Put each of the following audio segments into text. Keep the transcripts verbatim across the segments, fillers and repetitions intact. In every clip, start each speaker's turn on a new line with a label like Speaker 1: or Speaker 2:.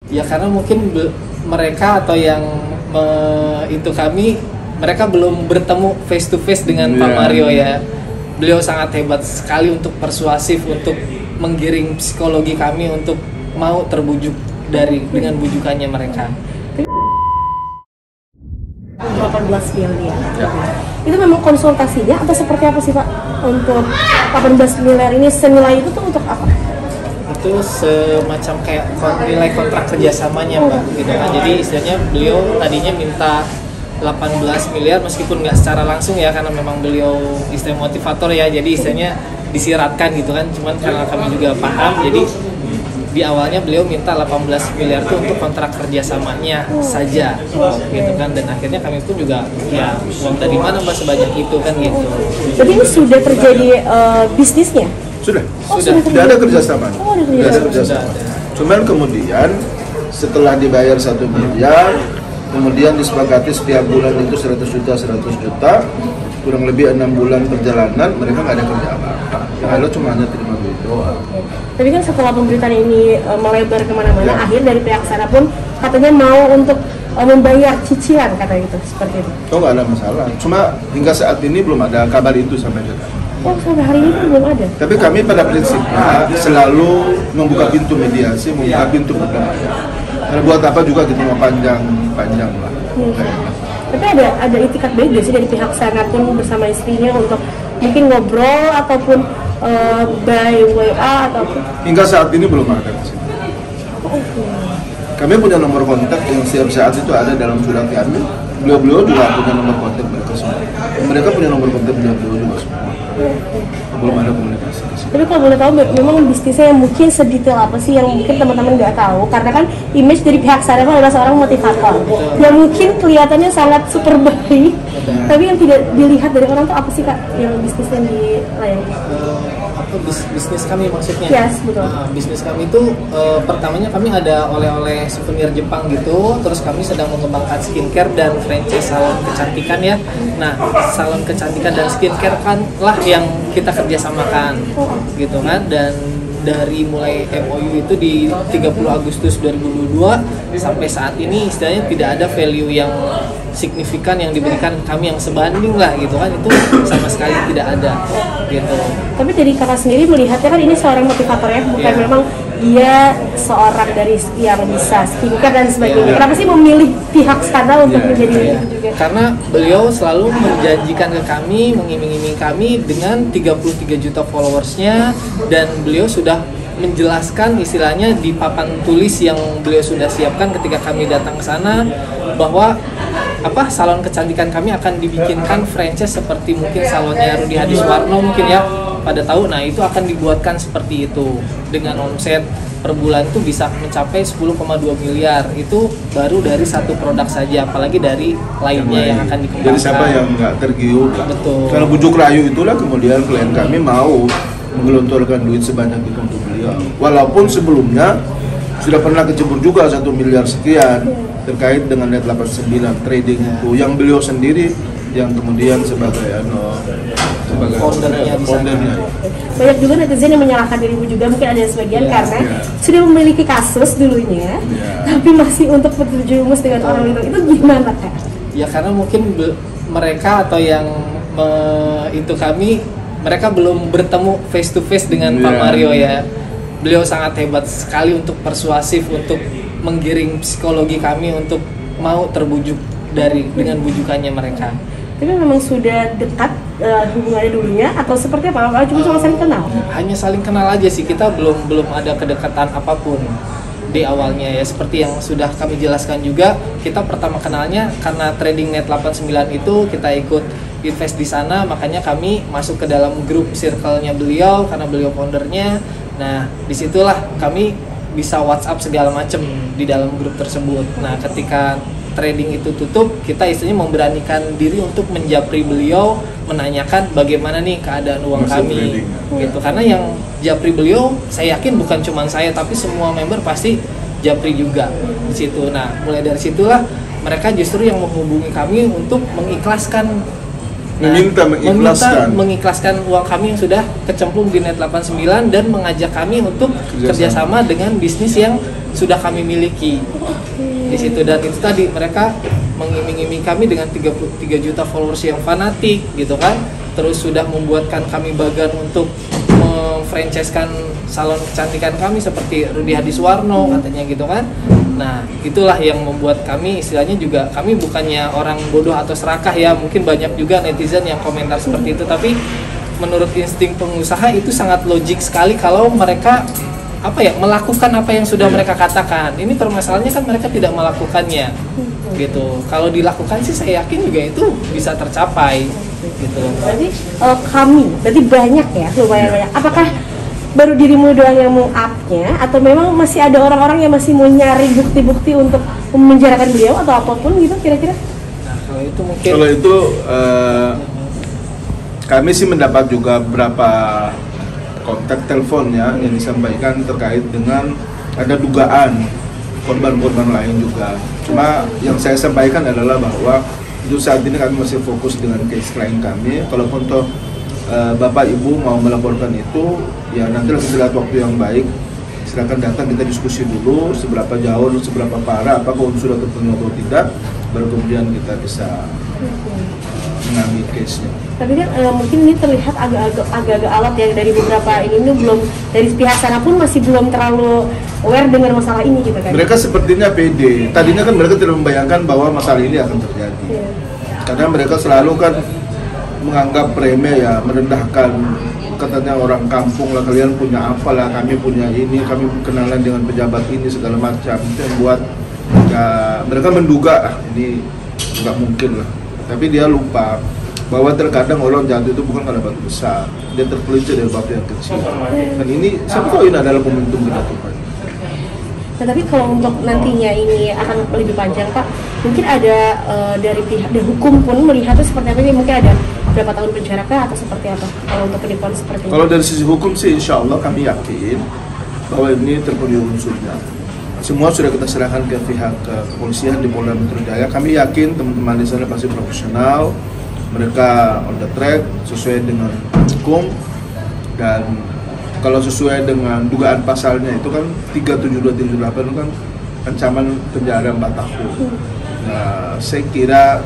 Speaker 1: Ya karena mungkin be- mereka atau yang me- itu kami, mereka belum bertemu face to face dengan yeah. Pak Mario ya. Beliau sangat hebat sekali untuk persuasif, untuk menggiring psikologi kami untuk mau terbujuk dari dengan bujukannya mereka.
Speaker 2: delapan belas miliar. Ya. Itu memang konsultasinya atau seperti apa sih Pak? Untuk delapan belas miliar ini senilai itu tuh untuk apa?
Speaker 1: Itu semacam kayak nilai kontrak kerjasamanya Mbak, gitu kan. Jadi istilahnya beliau tadinya minta delapan belas miliar meskipun nggak secara langsung ya, karena memang beliau istilah motivator ya, jadi istilahnya disiratkan gitu kan. Cuman karena kami juga paham, jadi di awalnya beliau minta delapan belas miliar itu untuk kontrak kerjasamanya saja gitu kan, dan akhirnya kami pun juga ya uang dari mana Mbak sebanyak itu kan gitu.
Speaker 2: Jadi ini sudah terjadi uh, bisnisnya?
Speaker 3: Sudah,
Speaker 2: oh,
Speaker 3: sudah, sudah ada kerjasama.
Speaker 2: Oh, ada
Speaker 3: sudah ada kerjasama. Cuman kemudian setelah dibayar satu miliar, kemudian disepakati setiap bulan itu seratus juta, seratus juta, kurang lebih enam bulan perjalanan, mereka nggak ada kerja apa-apa. Yang ada cuma hanya terima duit doang.
Speaker 2: Tapi kan setelah pemberitaan ini uh, melebar kemana-mana, ya. Akhir dari pihak sana pun katanya mau untuk uh, membayar cicilan, kata gitu, seperti itu.
Speaker 3: Oh, nggak ada masalah. Cuma hingga saat ini belum ada kabar itu sampai sekarang.
Speaker 2: Oh, sampai hari ini pun belum ada.
Speaker 3: Tapi kami pada prinsipnya selalu membuka pintu mediasi, membuka pintu perdamaian. Karena buat apa juga kita mau panjang-panjang lah. Hmm.
Speaker 2: Tapi ada ada itikat baik sih dari pihak sana pun bersama istrinya untuk mungkin ngobrol ataupun uh, by W A ataupun.
Speaker 3: Hingga saat ini belum ada.
Speaker 2: Oh, okay.
Speaker 3: Kami punya nomor kontak yang setiap saat itu ada dalam surat kami. Beliau-beliau juga punya nomor kontak mereka semua. Mereka punya nomor kontak beliau-beliau juga semua. Belum ada komunikasi.
Speaker 2: Tapi kalau boleh tahu, memang bisnisnya yang mungkin sedetail apa sih yang mungkin teman-teman nggak tahu? Karena kan image dari pihak sana kan adalah seorang motivator yang mungkin kelihatannya sangat super baik, tapi yang tidak dilihat dari orang tuh apa sih Kak yang bisnis yang dilayani?
Speaker 1: Apa bis, bisnis kami maksudnya?
Speaker 2: Yes, betul.
Speaker 1: Nah, bisnis kami itu uh, pertamanya kami ada oleh-oleh souvenir Jepang gitu, terus kami sedang mengembangkan skincare dan franchise salon kecantikan ya. Nah, salon kecantikan dan skincare kan lah yang kita kerjasamakan, gitu kan. Dan dari mulai M O U itu di tiga puluh Agustus dua ribu dua puluh dua sampai saat ini istilahnya tidak ada value yang signifikan yang diberikan kami yang sebanding lah gitu kan, itu sama sekali tidak ada gitu.
Speaker 2: Tapi dari kakak sendiri melihatnya kan ini seorang motivator ya, bukan yeah. memang dia seorang dari yang bisa skincare dan sebagainya. Yeah. Kenapa sih memilih pihak sana untuk yeah. menjadi yeah. itu juga?
Speaker 1: Karena beliau selalu menjanjikan ke kami, mengiming-iming kami dengan tiga puluh tiga juta followersnya, dan beliau sudah menjelaskan istilahnya di papan tulis yang beliau sudah siapkan ketika kami datang ke sana bahwa apa salon kecantikan kami akan dibikinkan franchise seperti mungkin salonnya Rudy Hadiswarno mungkin ya pada tahun. Nah itu akan dibuatkan seperti itu dengan omset per bulan itu bisa mencapai sepuluh koma dua miliar. Itu baru dari satu produk saja, apalagi dari lainnya yang, yang akan dikembangkan.
Speaker 3: Jadi siapa yang nggak tergiur?
Speaker 1: Betul.
Speaker 3: Kalau bujuk rayu itulah kemudian klien kami mau menggelontorkan duit sebanyak itu untuk beliau. Walaupun sebelumnya sudah pernah kecebur juga satu miliar sekian terkait dengan net delapan puluh sembilan trading itu, yang beliau sendiri yang kemudian sebagai ano sebagai
Speaker 1: foundernya.
Speaker 3: foundernya.
Speaker 2: Banyak juga netizen yang menyalahkan dirimu juga, mungkin ada sebagian yeah, karena yeah. sudah memiliki kasus dulunya, yeah. tapi masih untuk berjumus dengan orang itu. Itu gimana Kak?
Speaker 1: Ya karena mungkin be- mereka atau yang me- itu kami, mereka belum bertemu face to face dengan yeah. Pak Mario ya. Beliau sangat hebat sekali untuk persuasif, untuk menggiring psikologi kami untuk mau terbujuk dari dengan bujukannya mereka.
Speaker 2: Tapi memang sudah dekat uh, hubungannya dulunya atau seperti apa? Apa cuma uh, saling kenal?
Speaker 1: Hanya saling kenal aja sih, kita belum belum ada kedekatan apapun di awalnya ya. Seperti yang sudah kami jelaskan juga, kita pertama kenalnya karena trading net delapan puluh sembilan itu kita ikut invest di sana, makanya kami masuk ke dalam grup circle-nya beliau karena beliau foundernya. Nah, disitulah kami bisa WhatsApp segala macam di dalam grup tersebut. Nah, ketika trading itu tutup, kita istilahnya memberanikan diri untuk menjapri beliau, menanyakan bagaimana nih keadaan uang Masuk kami, trading. gitu. Karena yang japri beliau, saya yakin bukan cuma saya, tapi semua member pasti japri juga di situ. Nah, mulai dari situlah mereka justru yang menghubungi kami untuk mengikhlaskan. Nah,
Speaker 3: meminta mengikhlaskan.
Speaker 1: meminta mengikhlaskan uang kami yang sudah kecemplung di net delapan puluh sembilan dan mengajak kami untuk kerjasama, kerjasama dengan bisnis yang sudah kami miliki di situ. Dan itu tadi mereka mengiming-iming kami dengan tiga puluh tiga juta followers yang fanatik gitu kan, terus sudah membuatkan kami bagan untuk memfranchise-kan salon kecantikan kami seperti Rudy Hadiswarno katanya gitu kan. Nah itulah yang membuat kami istilahnya juga, kami bukannya orang bodoh atau serakah ya, mungkin banyak juga netizen yang komentar seperti itu, tapi menurut insting pengusaha itu sangat logik sekali kalau mereka apa ya melakukan apa yang sudah mereka katakan. Ini permasalahannya kan mereka tidak melakukannya gitu. Kalau dilakukan sih saya yakin juga itu bisa tercapai gitu.
Speaker 2: Berarti uh, kami, berarti banyak ya, lumayan banyak. Apakah baru dirimu doang yang mau up-nya atau memang masih ada orang-orang yang masih mau nyari bukti-bukti untuk memenjarakan beliau atau apapun gitu kira-kira?
Speaker 1: Nah, kalau itu mungkin
Speaker 3: Kalau itu uh, kami sih mendapat juga beberapa kontak telepon ya yang disampaikan terkait dengan ada dugaan korban-korban lain juga. Cuma yang saya sampaikan adalah bahwa itu saat ini kami masih fokus dengan case klien kami. Kalaupun toh uh, Bapak Ibu mau melaporkan itu, ya nanti setelah waktu yang baik silakan datang, kita diskusi dulu seberapa jauh, seberapa parah, apakah unsur atau terpenuhi atau tidak, baru kemudian kita bisa mengambil case-nya.
Speaker 2: Tapi kan e, mungkin ini terlihat agak-agak agak-agak alat ya dari beberapa ini, ini belum dari pihak sana pun masih belum terlalu aware dengan masalah ini gitu kan.
Speaker 3: Mereka sepertinya pede. Tadinya kan mereka tidak membayangkan bahwa masalah ini akan terjadi. Yeah. Karena mereka selalu kan menganggap remeh ya, merendahkan. Katanya orang kampung lah, kalian punya apa lah, kami punya ini, kami kenalan dengan pejabat ini segala macam. Itu yang buat ya, mereka menduga ah, ini nggak mungkin lah. Tapi dia lupa bahwa terkadang orang jatuh itu bukan karena batu besar, dia terpelintir dari batu yang kecil. Dan ini, siapa tahu ini adalah momentum kita Tuhan.
Speaker 2: Nah, tapi kalau untuk nantinya ini akan lebih panjang Pak, mungkin ada uh, dari pihak dari hukum pun melihatnya seperti apa ini, mungkin ada berapa tahun penjara kah atau seperti apa kalau untuk penipuan seperti ini?
Speaker 3: Kalau dari sisi hukum sih insya Allah kami yakin bahwa ini terpenuhi unsurnya. Semua sudah kita serahkan ke pihak kepolisian di Polda Metro Jaya. Kami yakin teman-teman di sana pasti profesional, mereka on the track sesuai dengan hukum, dan kalau sesuai dengan dugaan pasalnya itu kan tiga tujuh dua tiga delapan itu kan ancaman penjara empat tahun. Nah, saya kira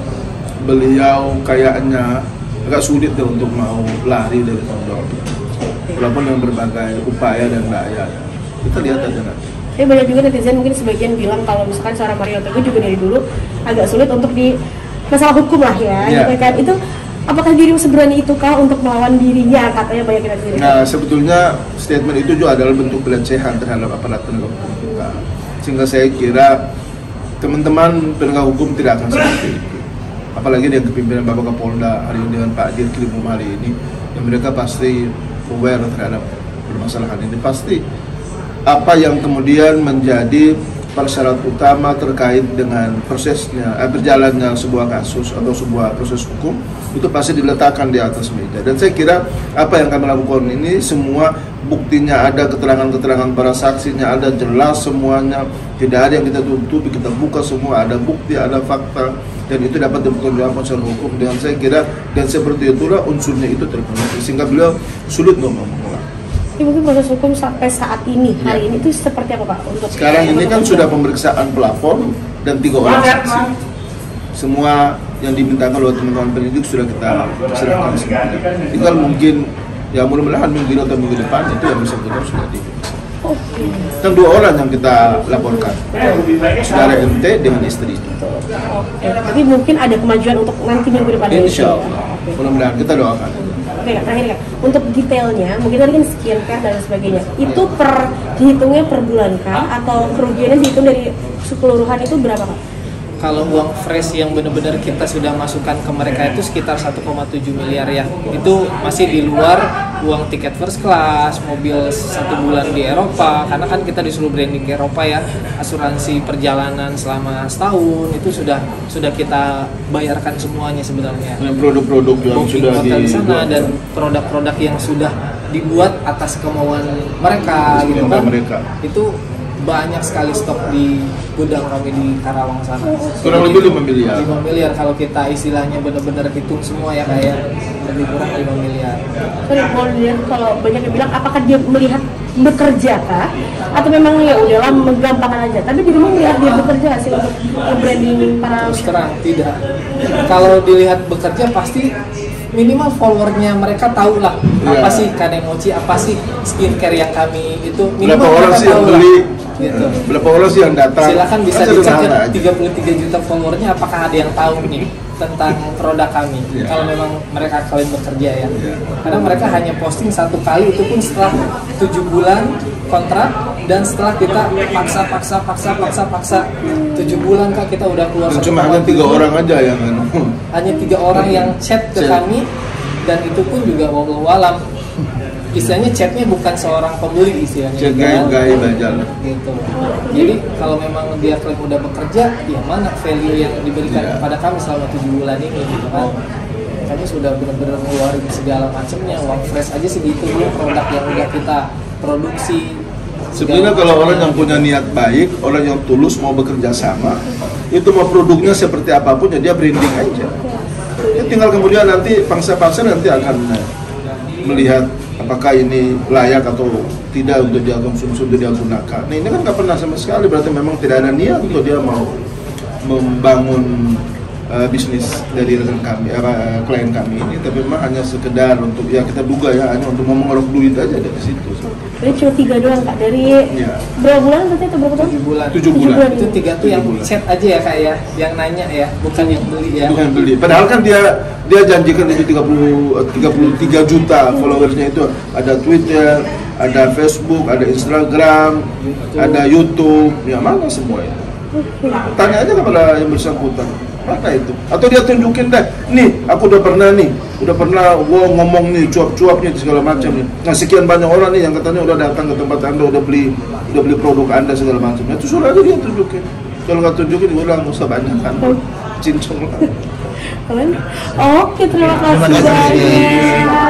Speaker 3: beliau kayaknya agak sulit deh untuk mau lari dari tanggung jawab, walaupun dengan berbagai upaya dan daya. Kita lihat aja nanti.
Speaker 2: Tapi banyak juga netizen mungkin sebagian bilang kalau misalkan seorang Mario Teguh juga dari dulu agak sulit untuk di masalah hukum lah ya, yeah. Gitu kan. Itu apakah dirimu seberani itu kah untuk melawan dirinya, katanya banyak netizen.
Speaker 3: Nah sebetulnya statement itu juga adalah bentuk pelecehan terhadap aparat penegak hukum kita, sehingga saya kira teman-teman penegak hukum tidak akan seperti itu. Apalagi dengan kepimpinan Bapak Kapolda hari ini dengan Pak Dirkrim hari ini, yang mereka pasti aware terhadap permasalahan ini. Pasti apa yang kemudian menjadi persyarat utama terkait dengan prosesnya, eh, berjalannya sebuah kasus atau sebuah proses hukum itu pasti diletakkan di atas meja. Dan saya kira apa yang kami lakukan ini semua buktinya ada, keterangan-keterangan para saksinya ada, jelas semuanya, tidak ada yang kita tutupi, kita buka semua, ada bukti, ada fakta, dan itu dapat dipertanggungjawabkan secara hukum. Dengan saya kira dan seperti itulah unsurnya itu terpenuhi, sehingga beliau sulit untuk ngomong.
Speaker 2: Ini mungkin proses hukum sampai saat ini, hari ya. Ini itu seperti apa Pak? Untuk
Speaker 3: sekarang ini kan sudah pemeriksaan pelapor dan tiga orang saksi. Semua yang dimintakan oleh teman-teman penyidik sudah kita serahkan semua. Tinggal mungkin ya mudah-mudahan minggu ini atau minggu depan itu yang bisa kita sudah diperiksa.
Speaker 2: Okay.
Speaker 3: Dan dua orang yang kita laporkan, saudara M T dengan istri.
Speaker 2: Okay. Tapi mungkin ada kemajuan untuk nanti minggu depan.
Speaker 3: Insya Allah. Okay. Mudah-mudahan kita doakan.
Speaker 2: Oke, Kak, terakhir Kak, untuk detailnya, mungkin tadi kan sekian kah dan sebagainya, itu per dihitungnya per bulan kah atau kerugiannya dihitung dari keseluruhan itu berapa Kak?
Speaker 1: Kalau uang fresh yang benar-benar kita sudah masukkan ke mereka itu sekitar satu koma tujuh miliar ya. Itu masih di luar uang tiket first class, mobil satu bulan di Eropa, karena kan kita disuruh branding ke Eropa ya, asuransi perjalanan selama setahun itu sudah sudah kita bayarkan semuanya sebenarnya.
Speaker 3: Produk-produk yang sudah
Speaker 1: di sana dan produk-produk yang sudah dibuat atas kemauan mereka gitu kan.
Speaker 3: Mereka.
Speaker 1: Itu banyak sekali stok di gudang kami di Karawang sana.
Speaker 3: Kurang lebih lima miliar.
Speaker 1: lima miliar kalau kita istilahnya benar-benar hitung semua ya, kayak lebih kurang lima miliar.
Speaker 2: Sorry, kalau banyak yang bilang apakah dia melihat bekerja kah? Atau memang ya udahlah menggampangkan aja? Tapi di rumah melihat dia bekerja nggak sih untuk branding para
Speaker 1: Terus terang tidak. Kalau dilihat bekerja pasti minimal followernya mereka tahu lah apa
Speaker 3: Iya.
Speaker 1: sih Kanemochi, apa sih skincare yang kami itu
Speaker 3: Berapa
Speaker 1: minimal
Speaker 3: orang
Speaker 1: mereka
Speaker 3: sih yang
Speaker 1: tahu lah.
Speaker 3: beli?
Speaker 1: Gitu.
Speaker 3: Berapa orang sih yang datang?
Speaker 1: Silakan bisa
Speaker 3: Kan
Speaker 1: dicek
Speaker 3: sederhana
Speaker 1: ya,
Speaker 3: aja.
Speaker 1: tiga puluh tiga juta followernya apakah ada yang tahu nih tentang produk kami.
Speaker 3: Iya.
Speaker 1: Kalau memang mereka kalian bekerja ya.
Speaker 3: Iya.
Speaker 1: Karena mereka hanya posting satu kali, itu pun setelah tujuh bulan kontrak, dan setelah kita paksa paksa paksa paksa paksa tujuh bulan Kak, kita udah keluar
Speaker 3: Dan
Speaker 1: satu
Speaker 3: cuma
Speaker 1: koma
Speaker 3: hanya tiga
Speaker 1: tujuh.
Speaker 3: orang aja yang anu.
Speaker 1: Hanya tiga orang yang chat ke
Speaker 3: Chat.
Speaker 1: kami, dan itu pun juga wallahu alam. Istilahnya chatnya bukan seorang pembeli istilahnya.
Speaker 3: Cek
Speaker 1: kan?
Speaker 3: gaya bajal.
Speaker 1: Gitu. Jadi kalau memang dia klaim udah bekerja, ya mana value yang diberikan
Speaker 3: Iya.
Speaker 1: kepada kami selama tujuh bulan ini gitu kan? Kami sudah benar-benar ngeluarin segala macamnya, uang fresh aja segitu, belum produk yang udah kita produksi.
Speaker 3: Sebenarnya kalau orang yang punya niat baik, orang yang tulus mau bekerja sama, itu mau produknya seperti apapun ya dia branding aja. Ya, tinggal kemudian nanti pangsa-pangsa nanti akan eh, melihat apakah ini layak atau tidak untuk dia konsumsi, untuk dia gunakan. Nah ini kan nggak pernah sama sekali, berarti memang tidak ada niat untuk dia mau membangun eh, bisnis dari rekan kami, apa, eh, klien kami ini, tapi memang hanya sekedar untuk ya kita duga ya hanya untuk mau mengeruk duit aja dari situ.
Speaker 2: Jadi cuma tiga doang Kak, dari
Speaker 3: Ya.
Speaker 2: berapa bulan berarti atau berapa tahun?
Speaker 1: tujuh bulan.
Speaker 3: Tujuh
Speaker 2: Tujuh
Speaker 3: bulan.
Speaker 2: bulan.
Speaker 1: Itu tiga tuh yang
Speaker 3: Tujuh bulan.
Speaker 1: chat aja ya Kak ya, yang nanya ya, bukan yang beli ya.
Speaker 3: Bukan beli. Padahal kan dia dia janjikan itu tiga puluh tiga puluh tiga juta followersnya, itu ada Twitter, ada Facebook, ada Instagram, ada YouTube, ya mana semua itu. Tanya aja kepada yang bersangkutan, mana itu? Atau dia tunjukin deh, nih aku udah pernah nih, udah pernah gua ngomong nih cuap-cuap nih segala macam nih. Nah sekian banyak orang nih yang katanya udah datang ke tempat anda, udah beli udah beli produk anda segala macam. Itu suruh aja dia tunjukin. Kalau nggak tunjukin, gue udah nggak usah banyak kan, cincong lah.
Speaker 2: Kalian? Oke, terima kasih
Speaker 3: Terima kasih.
Speaker 2: banyak.